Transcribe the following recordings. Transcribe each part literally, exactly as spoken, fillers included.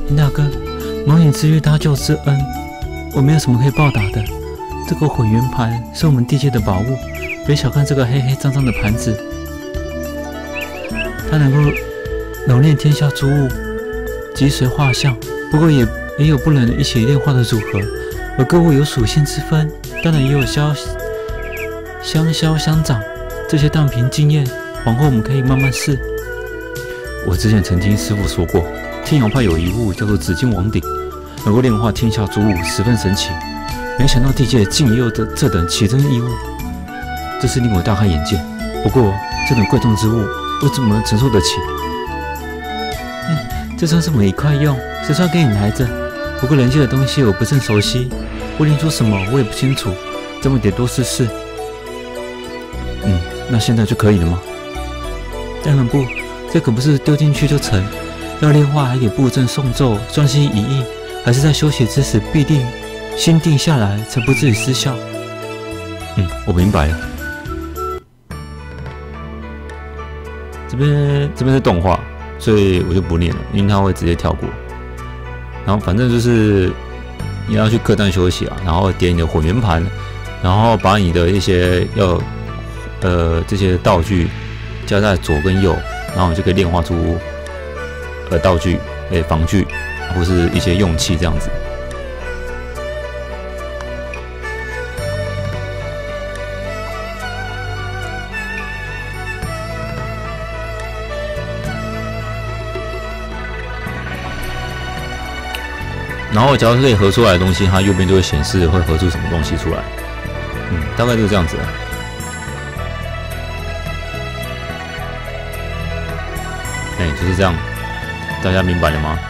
林大哥，蒙你知遇搭救之恩，我没有什么可以报答的。这个混元盘是我们地界的宝物，别小看这个黑黑脏脏的盘子，它能够揉炼天下诸物，集随画像。不过也也有不能一起炼化的组合，而各物有属性之分，当然也有相相消相长。这些当凭经验，往后我们可以慢慢试。我之前曾听师傅说过，天瑶派有一物叫做紫金王鼎，能够炼化天下诸物，十分神奇。没想到地界竟也有的这等奇珍异物，这是令我大开眼界。不过这等贵重之物，我怎么承受得起？嗯，这算是我一块用，是算给你来着。不过人界的东西我不甚熟悉，会炼出什么我也不清楚，这么得多试试。嗯，那现在就可以了吗？当然不，这可不是丢进去就成，要炼化还得布阵诵咒，专心一意，还是在休息之时必定心定下来，才不至于失效。嗯，我明白了。这边这边是动画，所以我就不念了，因为它会直接跳过。然后反正就是你要去客栈休息啊，然后点你的混元盘，然后把你的一些要呃这些道具加在左跟右，然后你就可以炼化出呃道具、诶防具或是一些用器这样子。然后，只要是可以合出来的东西，它右边就会显示会合出什么东西出来。嗯，大概就是这样子啊。哎，就是这样，大家明白了吗？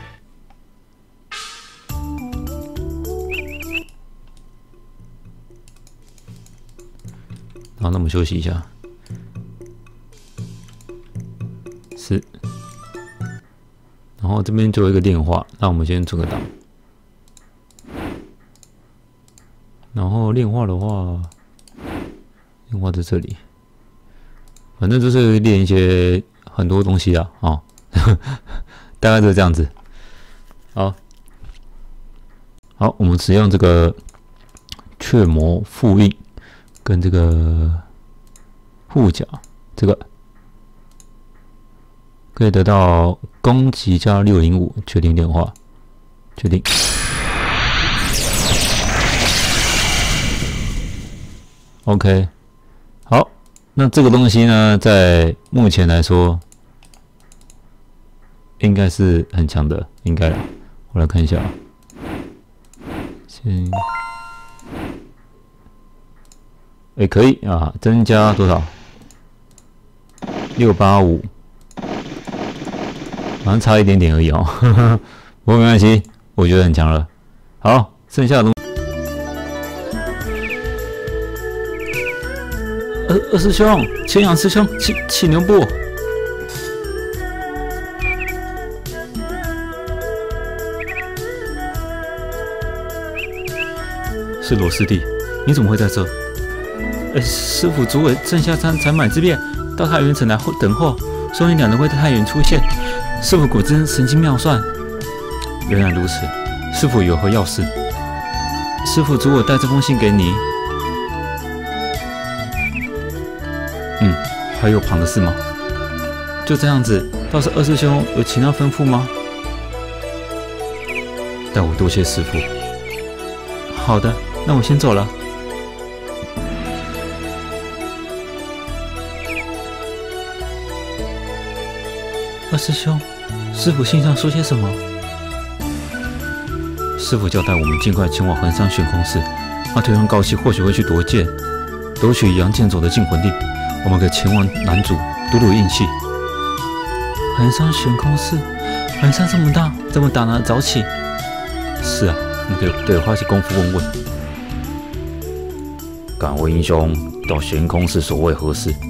好，那我们休息一下。是。然后这边就有一个炼化，那我们先存个档。然后炼化的话，炼化在这里，反正就是炼一些很多东西啊，哦，大概就是这样子。好，好，我们使用这个雀魔复印跟这个护甲，这个。可以得到攻击加六零五，确定炼化，确定。OK， 好，那这个东西呢，在目前来说，应该是很强的，应该。我来看一下，先，哎、欸，可以啊，增加多少？六八五。好像差一点点而已哦，呵呵，不过没关系，我觉得很强了。好，剩下的东西，二二师兄，千阳师兄，起起牛步。是罗师弟，你怎么会在这？呃，师傅主委正下山采买之便，到太原城来等候，说你两人会在太原出现。师傅果真神机妙算，原来如此。师傅有何要事？师傅主我带这封信给你。嗯，还有旁的事吗？就这样子。倒是二师兄有其他吩咐吗？代我多谢师傅。好的，那我先走了。二师兄，师傅信上说些什么？师傅交代我们尽快前往衡山悬空寺，他推断高希或许会去夺剑，夺取杨剑走的禁魂令，我们可以前往南主赌赌运气。衡山悬空寺，衡山这么大，怎么打得早起？是啊，你可以对花些功夫问问。敢问英雄，到悬空寺所为何事？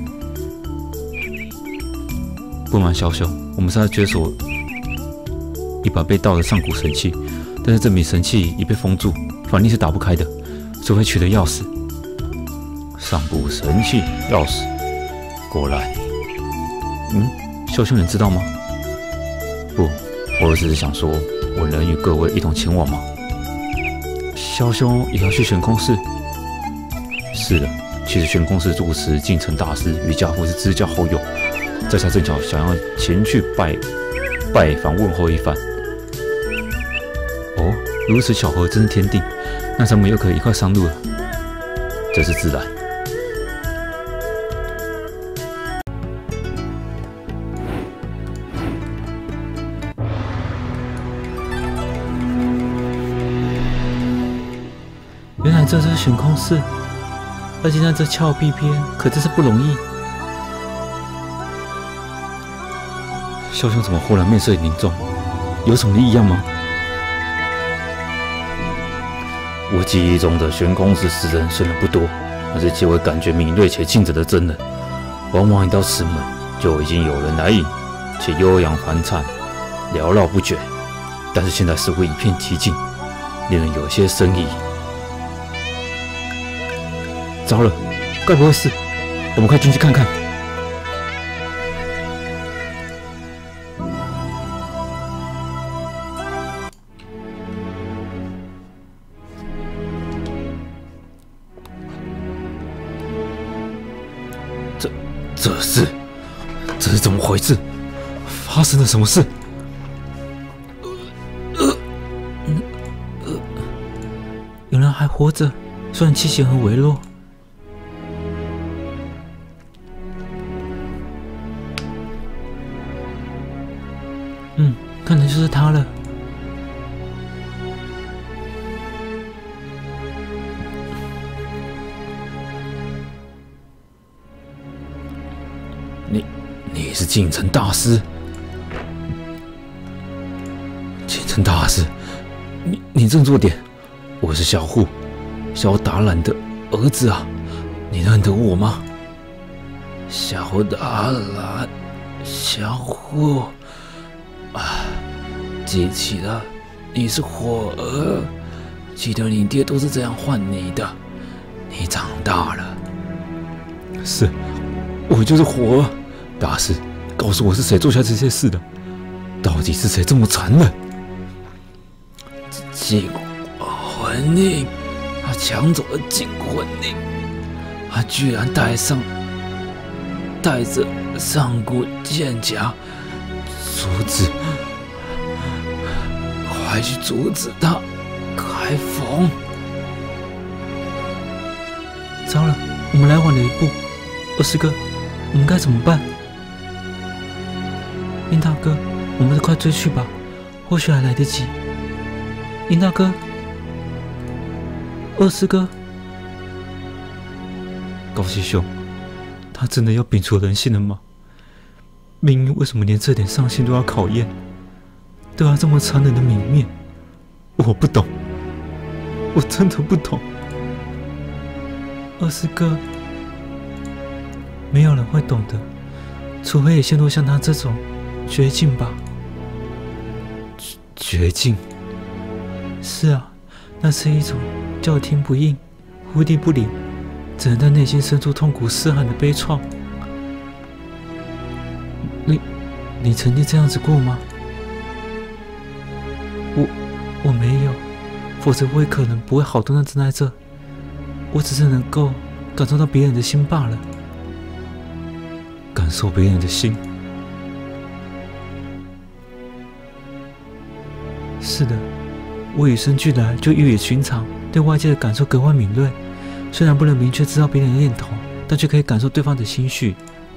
不瞒小小，我们是在追索一把被盗的上古神器，但是这枚神器已被封住，法力是打不开的，除非取得钥匙。上古神器钥匙，果然。嗯，小兄你知道吗？不， 我只是想说，我能与各位一同前往吗？萧兄也要去玄空寺？是的，其实玄空寺住持净尘大师与家父是知交好友，在下正巧想要前去拜拜访问候一番。哦，如此巧合，真是天定。那咱们又可以一块上路了，这是自然。原来这是玄空寺，而且在这峭壁边，可真是不容易。萧兄怎么忽然面色凝重？有什么异样吗？我记忆中的玄空寺寺人虽然不多，但是极为感觉敏锐且尽责的真人。往往一到此门，就已经有人来迎，且悠扬欢灿，缭绕不绝。但是现在似乎一片寂静，令人有些生疑。糟了，该不会是……我们快进去看看。这这是这是怎么回事？发生了什么事？呃呃，有人还活着，虽然气息很微弱。嗯，看来就是他了。你，你是净尘大师？净尘大师，你你振作点，我是小户，小达兰的儿子啊，你认得我吗？小达兰，小户。啊，记起了，你是火儿，记得你爹都是这样唤你的。你长大了，是，我就是火儿。大师，告诉我是谁做下这些事的？到底是谁这么残忍？净魂令，他抢走了净魂令，他居然带上，带着上古剑甲。阻止！快去阻止他！开封！糟了，我们来晚了一步。二师哥，我们该怎么办？殷大哥，我们快追去吧，或许还来得及。殷大哥，二师哥，高西兄，他真的要摒除人性了吗？命运为什么连这点上限都要考验，都要这么残忍的泯灭？我不懂，我真的不懂。二师哥，没有人会懂的，除非也陷入像他这种绝境吧。绝境？是啊，那是一种叫天不应、呼地不灵，只能在内心深处痛苦嘶喊的悲怆。你，你曾经这样子过吗？我，我没有，否则我也可能不会好端端站在这。我只是能够感受到别人的心罢了。感受别人的心。是的，我与生俱来就异于寻常，对外界的感受格外敏锐。虽然不能明确知道别人的念头，但却可以感受对方的心绪。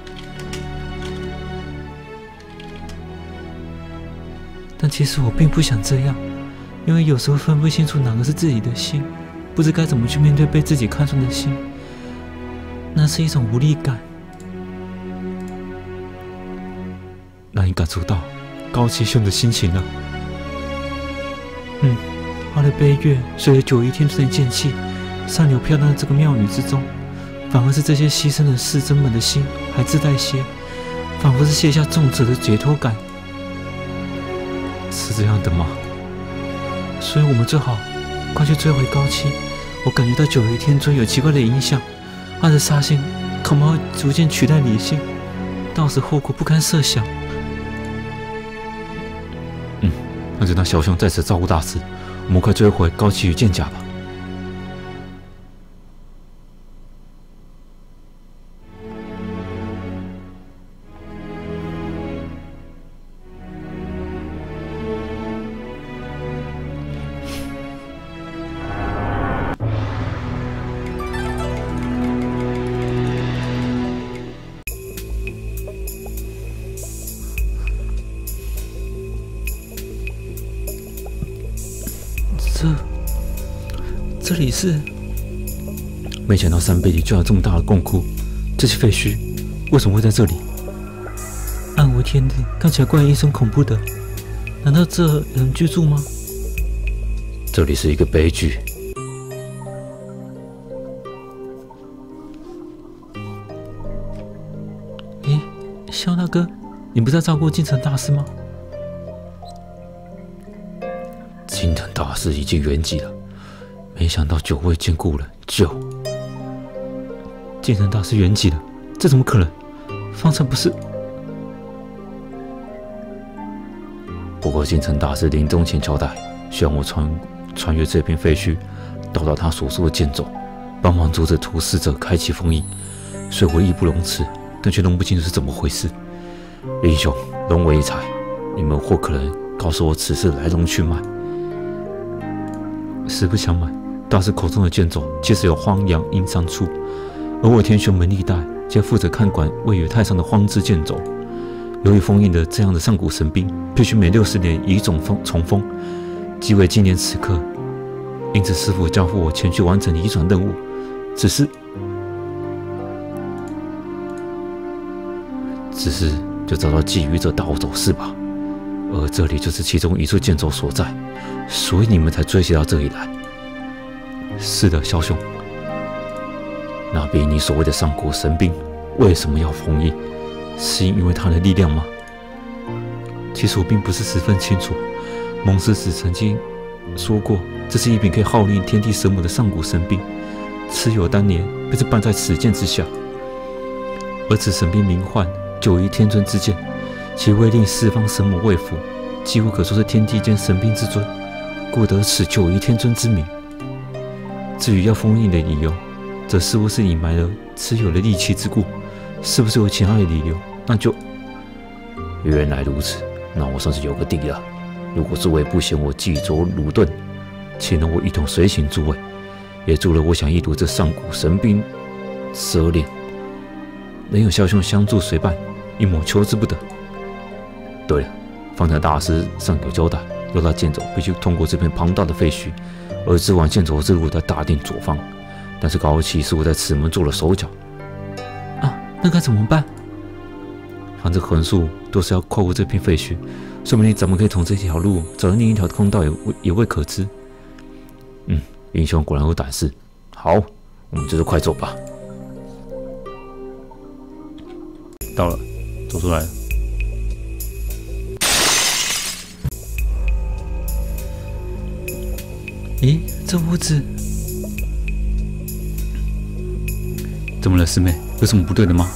但其实我并不想这样，因为有时候分不清楚哪个是自己的心，不知该怎么去面对被自己看穿的心，那是一种无力感。难以感受到高七兄的心情了。嗯，他的悲乐随着九一天春的渐气，上流飘荡在这个庙宇之中，反而是这些牺牲的世僧们的心还自带些，仿佛是卸下重责的解脱感。是这样的吗？所以我们最好快去追回高七。我感觉到九一天尊有奇怪的影响，他的杀心恐怕会逐渐取代理性，到时后果不堪设想。嗯。 那就让小兄在此照顾大师，我们快追回高崎与剑甲吧。这这里是……没想到山背里居然有这么大的洞窟，这些废墟为什么会在这里？暗无天日，看起来怪阴森恐怖的，难道这有人居住吗？这里是一个悲剧。诶，萧大哥，你不是在照顾京城大师吗？京城大师已经圆寂了，没想到久未见故人，就京城大师圆寂了，这怎么可能？方才不是……不过京城大师临终前交代，希望我穿穿越这片废墟，到达他所说的剑走，帮忙阻止屠死者开启封印。虽我义不容辞，但却弄不清楚是怎么回事。英雄，容我一猜，你们或可能告诉我此事来龙去脉。实不相瞒，大师口中的剑走，其实有荒阳阴山处，而我天玄门历代皆负责看管位于太上的荒之剑走。由于封印的这样的上古神兵，必须每六十年一种封重封，即为今年此刻。因此，师父交付我前去完成移转任务。只是，只是就遭到觊觎者盗走，是吧？而这里就是其中一处剑走所在，所以你们才追袭到这里来。是的，萧兄。那比你所谓的上古神兵为什么要封印？是因为他的力量吗？其实我并不是十分清楚。蒙师子曾经说过，这是一柄可以号令天地神母的上古神兵，蚩尤当年被这绊在此剑之下。而此神兵名唤九夷天尊之剑，其威令四方神母畏服，几乎可说是天地间神兵之尊，故得此九夷天尊之名。至于要封印的理由，则似乎是隐瞒了蚩尤的戾气之故。是不是有其他的理由？那就……原来如此，那我算是有个底了。如果诸位不嫌我技拙鲁钝，请容我一同随行诸位，也祝了我想一睹这上古神兵蛇脸，能有萧兄相助随伴，一抹求之不得。对了，方才大师上有交代，要他剑走必须通过这片庞大的废墟，而直往剑走之路在大殿左方。但是高崎似乎在此门做了手脚。那该怎么办？反正横竖都是要跨过这片废墟，说不定咱们可以从这条路找到另一条通道也未也未可知。嗯，英雄果然有胆识。好，我们这就快走吧。到了，走出来了。咦，这屋子怎么了，师妹？有什么不对的吗？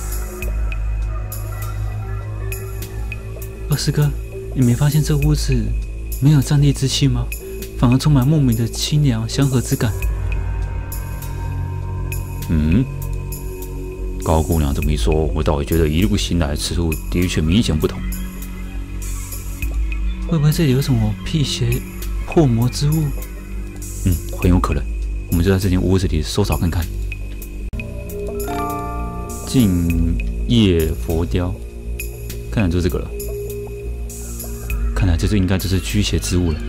二师哥，你没发现这屋子没有战戾之气吗？反而充满莫名的清凉祥和之感。嗯，高姑娘这么一说，我倒也觉得一路行来，此处的确明显不同。会不会这里有什么辟邪破魔之物？嗯，很有可能。我们就在这间屋子里搜查看看。净业佛雕，看来就是这个了。看来这就应该就是驱邪之物了。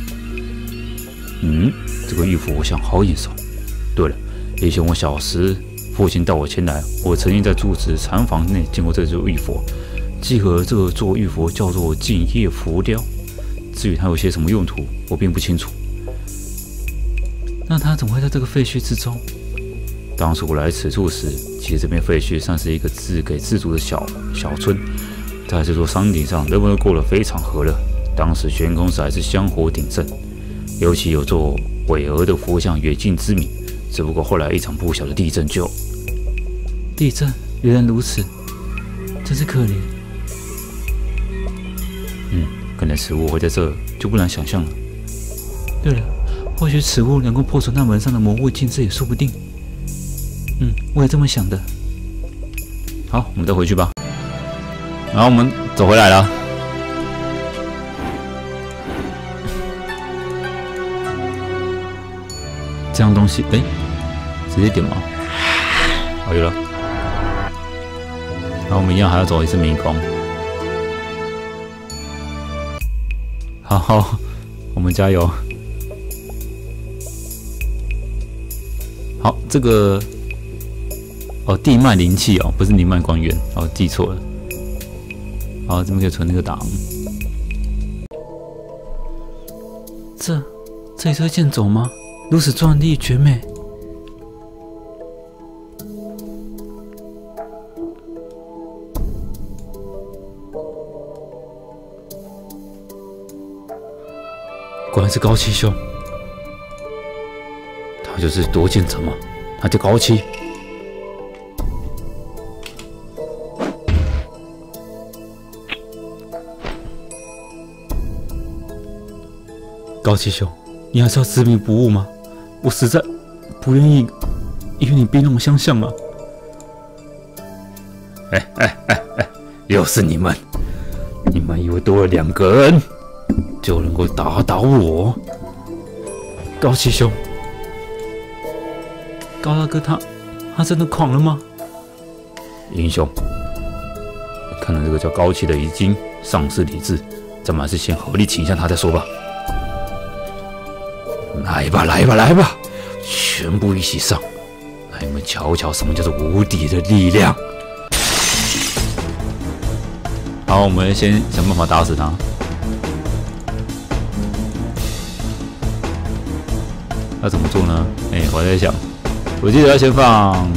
嗯，这个玉符我想好眼熟。对了，以前我小时父亲带我前来，我曾经在住持禅房内见过这座玉佛。记得这座玉佛叫做净业佛雕，至于它有些什么用途，我并不清楚。那它怎么会在这个废墟之中？当初我来此处时，其实这片废墟算是一个自给自足的小小村，在这座山顶上，人们都过得非常和乐。当时悬空时还是香火鼎盛，尤其有座巍峨的佛像远近知名。只不过后来一场不小的地震就……地震，原来如此，真是可怜。嗯，可可能此物会在这，就不难想象了。对了，或许此物能够破除那门上的魔物禁制也说不定。嗯，我也这么想的。好，我们再回去吧。然后我们走回来了。这样东西，哎，直接点吗？好，有了。然后我们一样还要走一次迷宫。好好，我们加油。好，这个哦，地脉灵气哦，不是灵脉光源，哦，记错了。好，这边可以存那个档。这这里是剑走吗？如此壮丽绝美。果然是高七兄，他就是夺剑者嘛，他叫高七。高七兄，你还是要执迷不悟吗？我实在不愿意与你兵戎相向啊！哎哎哎哎，又是你们！你们以为多了两个人就能够打倒我？高七兄，高大哥他他真的狂了吗？英雄，看到这个叫高七的已经丧失理智，咱们还是先合力请一下他再说吧。来吧，来吧，来吧！全部一起上，让你们瞧瞧什么叫做无敌的力量。好，我们先想办法打死他。要怎么做呢？哎、欸，我在想，我记得要先放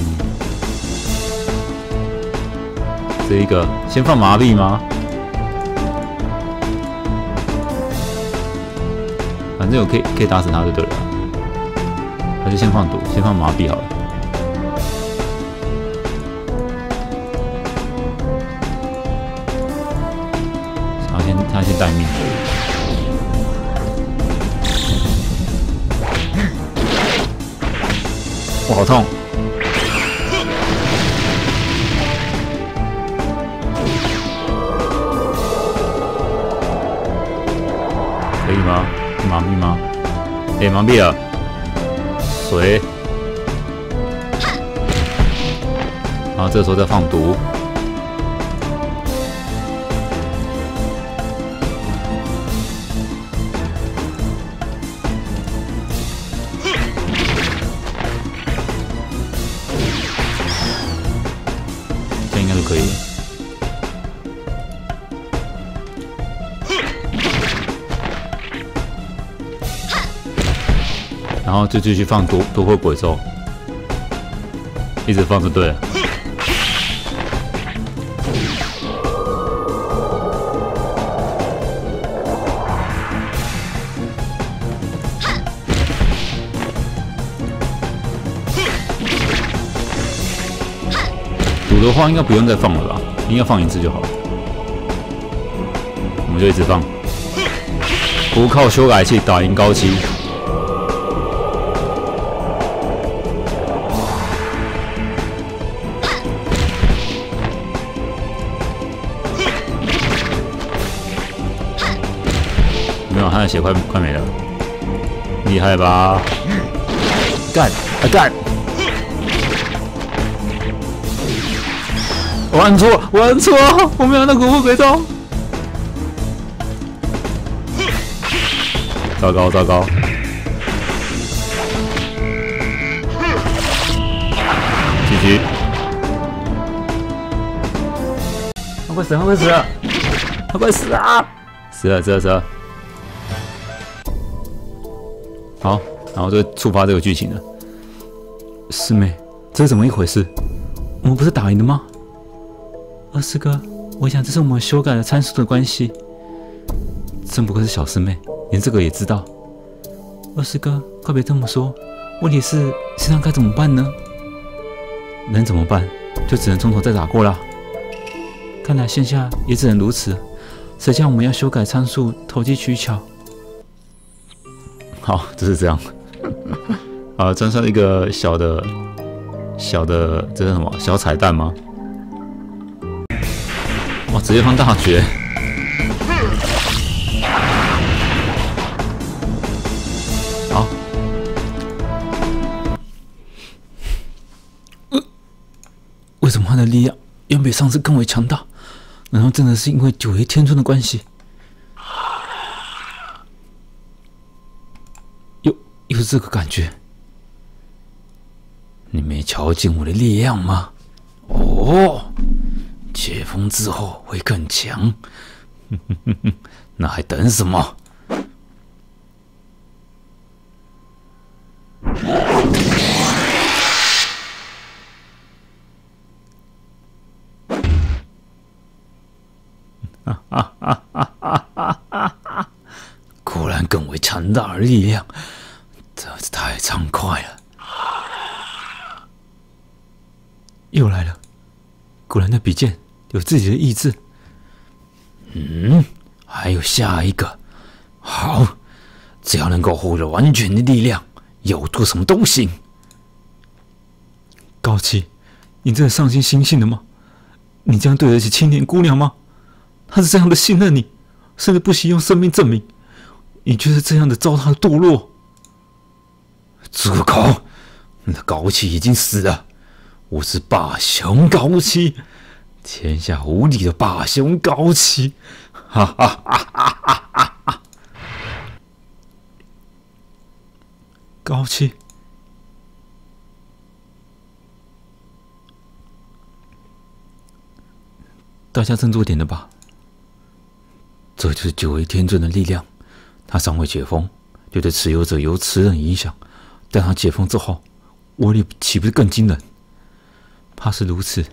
这一个，先放麻痹吗？反正我可以可以打死他就对了，还是先放毒，先放麻痹好了。然后先他先待命。我好痛！可以吗？麻痹吗？哎、欸，麻痹了。水。然后这时候再放毒。这样应该就可以了。然后就继续放多多会鬼咒，一直放就对了。赌的话应该不用再放了吧？应该放一次就好了。我们就一直放，不靠修改器打赢高七。没有，他的血快快没了，厉害吧？干啊干！我按错，我按错，我没有那蛊惑鬼咒。糟糕糟糕！G G！ 他快死了，他快死了，他快死了！死了死了死了！好，然后就触发这个剧情了。师妹，这是怎么一回事？我们不是打赢了吗？二师哥，我想这是我们修改了参数的关系。真不愧是小师妹，连这个也知道。二师哥，快别这么说。问题是，现在该怎么办呢？能怎么办？就只能从头再打过啦。看来现下也只能如此。 谁叫我们要修改参数，投机取巧？好，就是这样。啊，这算一个小的、小的，这是什么？小彩蛋吗？哇，直接放大绝！好。呃，为什么他的力量远比上次更为强大？难道真的是因为九叶天尊的关系？有有这个感觉？你没瞧见我的力量吗？哦，解封之后会更强。那还等什么？果然更为强大的力量，这是太畅快了！又来了，果然那笔剑有自己的意志。嗯，还有下一个，好，只要能够获得完全的力量，要做什么都行。高崎，你真的上进心性了吗？你这样对得起青年姑娘吗？她是这样的信任你，甚至不惜用生命证明，你却是这样的糟蹋堕落。住口！那高崎已经死了，我是霸雄高崎，天下无敌的霸雄高崎！哈哈哈哈哈哈哈！高崎，大家振作点的吧。这就是九尾天尊的力量，他尚未解封，就对持有者有此等影响。但他解封之后，威力岂不是更惊人？怕是如此。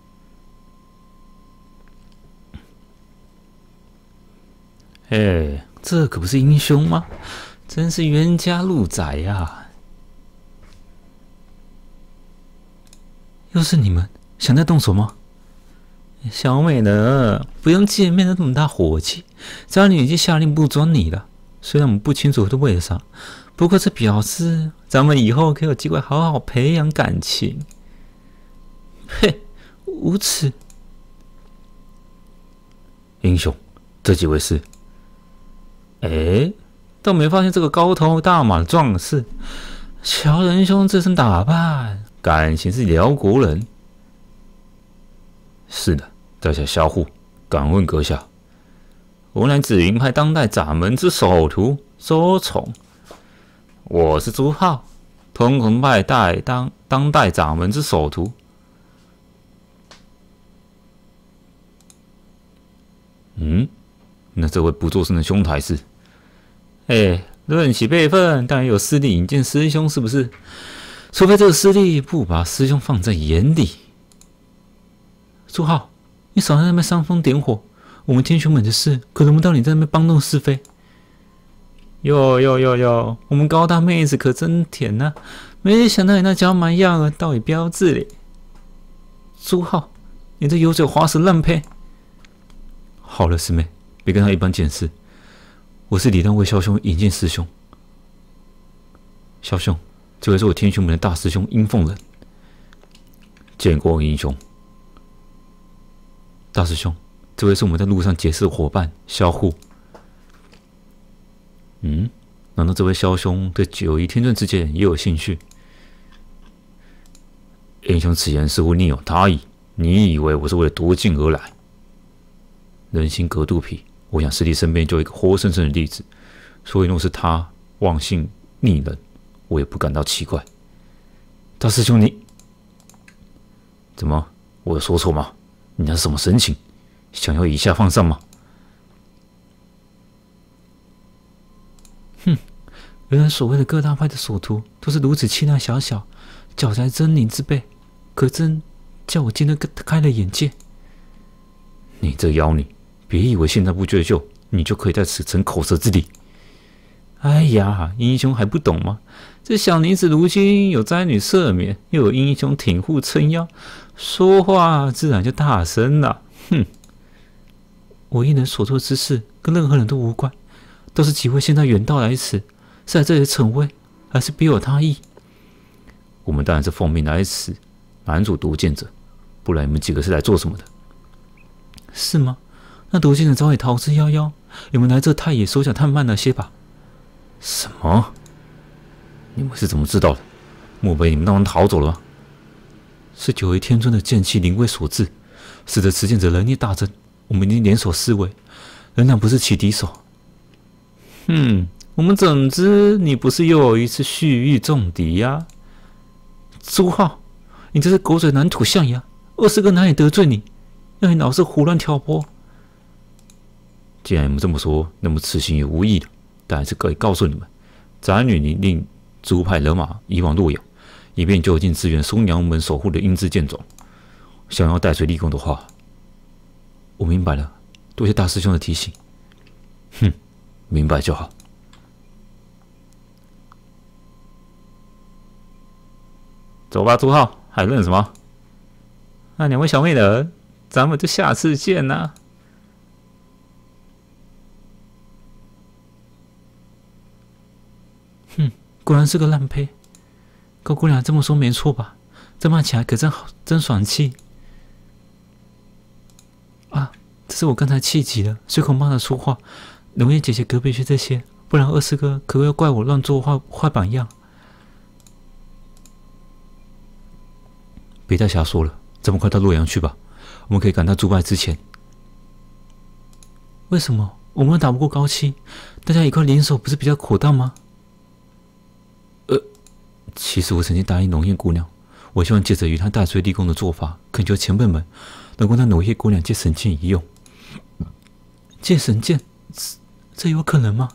哎，这可不是英雄吗？真是冤家路窄呀、啊！又是你们，想再动手吗？小美呢？不用见面的那么大火气，只要你已经下令不抓你了。虽然我们不清楚是为了啥，不过这表示咱们以后可以有机会好好培养感情。嘿，无耻！英雄，这几位是？哎，都没发现这个高头大马的壮士，乔仁兄这身打扮，感情是辽国人。是的，在下萧护，敢问阁下，我乃紫云派当代掌门之首徒周崇。我是朱浩，通魂派代当当代掌门之首徒。嗯，那这位不作声的兄台是？哎，论起辈分，当然有师弟引荐师兄，是不是？除非这个师弟不把师兄放在眼里。朱浩，你少在那边煽风点火，我们天雄门的事可轮不到你在那边帮弄是非。哟哟哟哟，我们高大妹子可真甜呐、啊！没想到你那娇蛮样儿倒也标致嘞。朱浩，你这油嘴滑舌烂胚！好了，师妹，别跟他一般见识。我是李丹为萧兄引荐师兄。萧兄，这位是我天雄门的大师兄殷凤人。见过英雄。大师兄，这位是我们在路上结识的伙伴萧护。嗯，难道这位萧兄对九夷天尊之剑也有兴趣？英雄此言似乎另有他意，你以为我是为了夺剑而来？人心隔肚皮，我想师弟身边就有一个活生生的例子，所以若是他忘性逆人，我也不感到奇怪。大师兄，你怎么？我有说错吗？你那是什么神情？想要以下犯上吗？哼，原来所谓的各大派的所徒都是如此气量小小、脚才狰狞之辈，可真叫我今天开了眼界。你这妖女，别以为现在不追究，你就可以在此逞口舌之力。哎呀，英雄还不懂吗？这小女子如今有灾女赦免，又有英雄挺护撑腰，说话自然就大声了。哼， 我一人所做之事跟任何人都无关，都是几位现在远道来此，是来这里逞威，还是别有他意？ 我们当然是奉命来此拦阻毒剑者，不然你们几个是来做什么的？ 是吗？那毒剑者早已逃之夭夭，你们来这太野手脚太慢了些吧？ 什么？你们是怎么知道的？莫非你们当然逃走了吗？ 是九位天尊的剑气临危所致，使得持剑者人力大增。我们已经联手四位，仍然不是其敌手。 哼，我们怎知你不是又有一次蓄意中敌呀？ 朱浩，你这是狗嘴难吐象牙！二师哥哪里得罪你，让你老是胡乱挑拨？ 既然你们这么说，那么此行也无益了。但还是可以告诉你们，宅女你令族派人马移往洛阳，以便就近支援松阳门守护的鹰之剑种。想要带水立功的话， 我明白了，多谢大师兄的提醒。 哼，明白就好。走吧，朱浩，还愣什么？那两位小妹人，咱们就下次见啦。 哼，果然是个烂胚。高姑娘这么说没错吧？这骂起来可真好，真爽气。啊，这是我刚才气急了，随口骂了出话。龙叶姐姐可别学这些，不然二师哥可会怪我乱做坏坏榜样。 别再瞎说了，咱们快到洛阳去吧。我们可以赶到朱败之前。 为什么？我们打不过高七，大家一块联手不是比较妥当吗？ 呃，其实我曾经答应龙叶姑娘，我希望借着与她大隋立功的做法，恳求前辈们能够让龙叶姑娘借神剑一用。 借神剑，这有可能吗？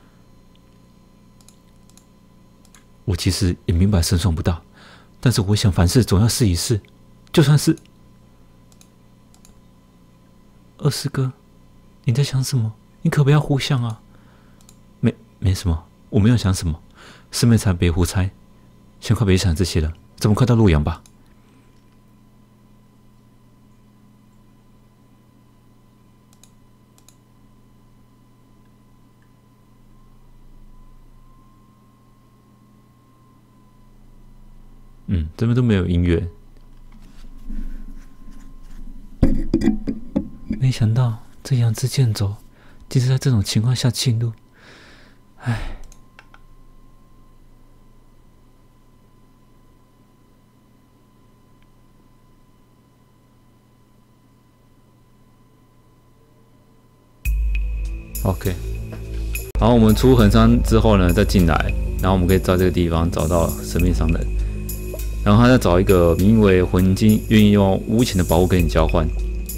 我其实也明白胜算不大，但是我想凡事总要试一试，就算是…… 二师哥，你在想什么？你可不要胡想啊！ 没没什么，我没有想什么。师妹才别胡猜，先快别想这些了，咱们快到洛阳吧。嗯，这边都没有音乐。 没想到这杨之剑走，竟是在这种情况下进入。唉。 OK， 然后我们出横山之后呢，再进来，然后我们可以在这个地方找到神秘商人，然后他再找一个名为魂金，愿意用无情的宝物跟你交换。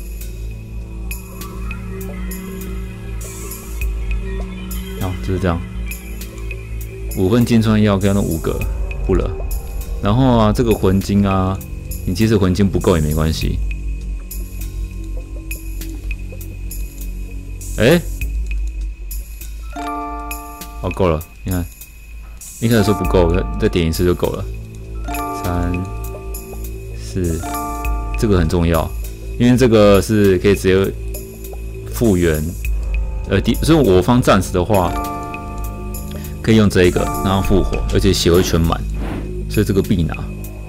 好，就是这样，五份金川药跟那五个不了。然后啊，这个魂金啊，你即使魂金不够也没关系。哎。哦，够了，你看，一开始说不够，再点一次就够了。三、四，这个很重要，因为这个是可以直接复原。呃，第，所以我方战士的话，可以用这个让它复活，而且血会全满，所以这个必拿。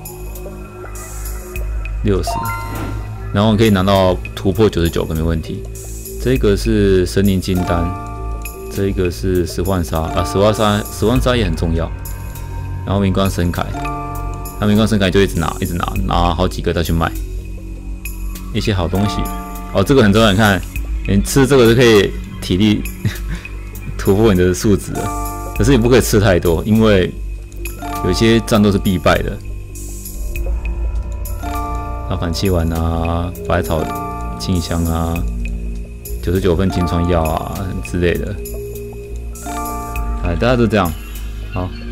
六十，然后可以拿到突破九十九个没问题。这个是神灵金丹。这一个是十幻沙啊，十幻沙，十幻沙也很重要。然后明光神铠，那明光神铠就一直拿，一直拿，拿好几个再去卖一些好东西。哦，这个很重要，你看，你吃这个就可以体力突破你的数值了。可是你不可以吃太多，因为有些战斗是必败的。啊，反气丸啊，百草清香啊，九十九份金疮药啊之类的。哎，大家都这样，好。